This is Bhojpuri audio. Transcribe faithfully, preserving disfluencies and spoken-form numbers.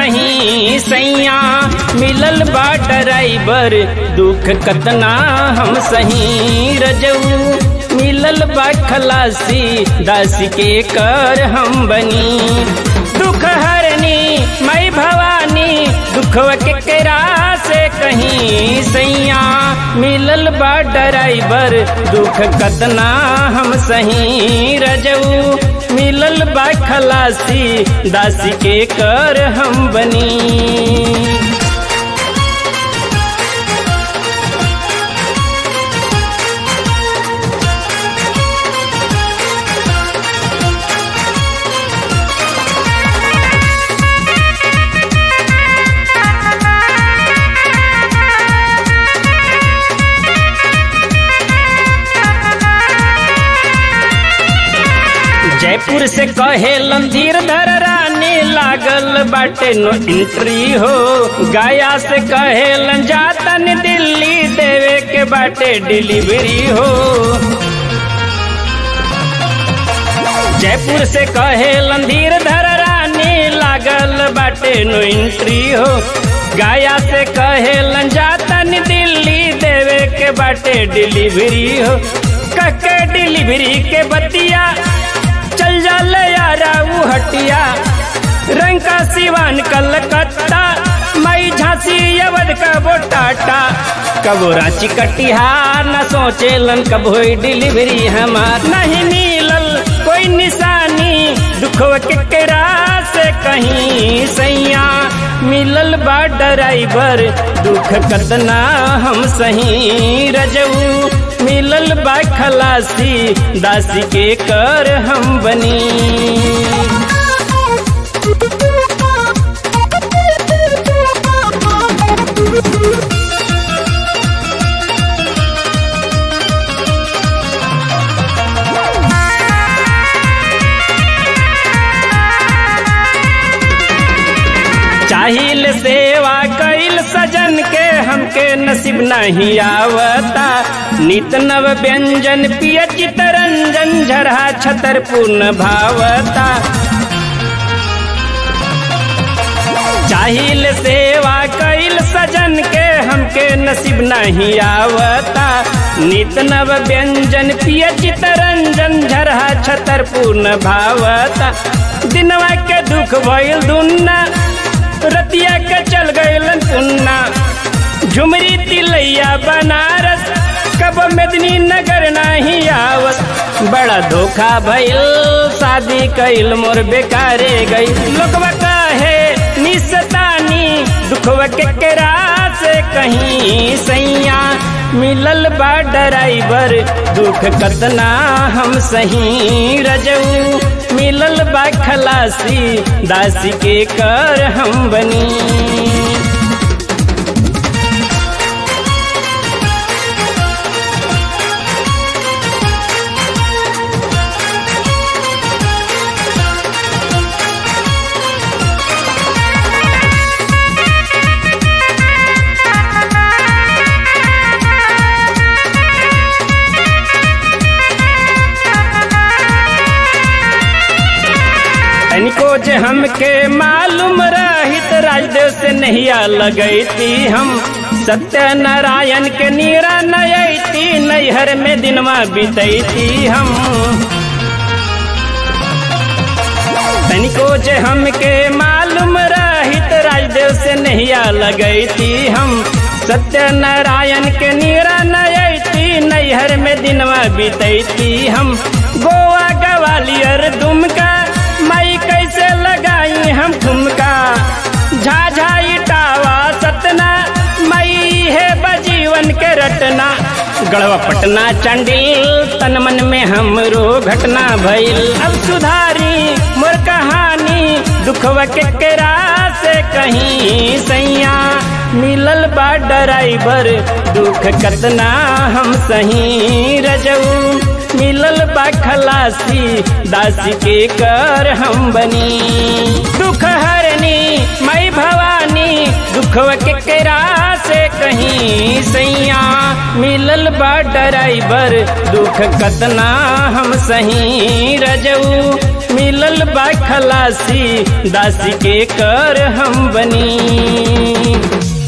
सही सैया मिलल बा ड्राइवर दुख कतना हम सही रजऊ मिलल बा खलासी दासी के कर हम बनी दुख हरनी मई भवानी दुखवा के केरा से कहीं सैया मिलल बा ड्राइवर दुख कतना हम सही रजऊ मिलल बा खलासी दासी के कर हम बनी। जयपुर से कहेलन धीर धर रानी लागल बाटे नो एंट्री हो गया से कहेलन जातन दिल्ली देवे के बाटे डिलीवरी हो जयपुर से कहेलन धीर धर रानी लागल बाटे नो एंट्री हो गया से कहेलन जातन दिल्ली देवे के बाटे डिलीवरी हो कके डिलीवरी के बतिया चल जाले यारा वो हटिया रंग का सिवान कलकत्ता मई झांसी अवध का वो टाटा कबो रांची कटिहार न सोचेलन कब होई डिलीवरी हमार नहीं मिलल कोई निशानी दुखवा के केरा से कहीं सैया मिलल बा ड्राइवर दुख कतना हम सही रजऊ मिलल बा खलासी दासी के कर हम बनी। चाहिल सेवा कैल सजन के हमके नसीब नहीं आवता नित नव व्यंजन पिय चितरंजन झरहा छतर पूर्ण भावता चाहिल सेवा कैल सजन के हमके नसीब नहीं आवता नित नव व्यंजन पिय चितरंजन झरहा छतर पूर्ण भावता दिनवा के दुख भइल दुन्ना रतिया के चल गईलन पुन्ना झुमरी तिलैया बनारस कब मेदिनी नगर नहीं आवत बड़ा धोखा भइल शादी कइल मोर बेकारे गई लोगवा कहे निसतानी दुखवा के केरा से कहीं सैया मिलल बा ड्राइवर दुख कतना हम सही रजऊ मिलल बा खलासी दासी के कर हम बनी। इनको जे हमके मालूम रहित राजदेव से नहिया लगैती हम सत्य नारायण के नीरा नयती नैहर में दिनवा बीतैती हम तनिको जे हमके मालूम रहित राजदेव से नहिया लगैती हम सत्य नारायण के नीरा नयती नैहर में दिनवा बीतैती हम गोवा ग्वालियर दुमका मई कैसे लगाई हम ठुमका झाझा इटावा सतना मई है बजीवन के रटना गढ़वा पटना चंडिल तन मन में हमरो घटना भइल अब सुधारी मोर कहानी दुखवा के केरा से कहीं सैया मिलल बा ड्राइवर दुख कतना हम सही रजऊ मिलल बा खलासी दासी के कर हम बनी दुख हरनी मई भवानी दुखवा के केरा से कहीं सैया मिलल बा ड्राइवर दुख कतना हम सही रजऊ मिलल बा खलासी दासी के कर हम बनी।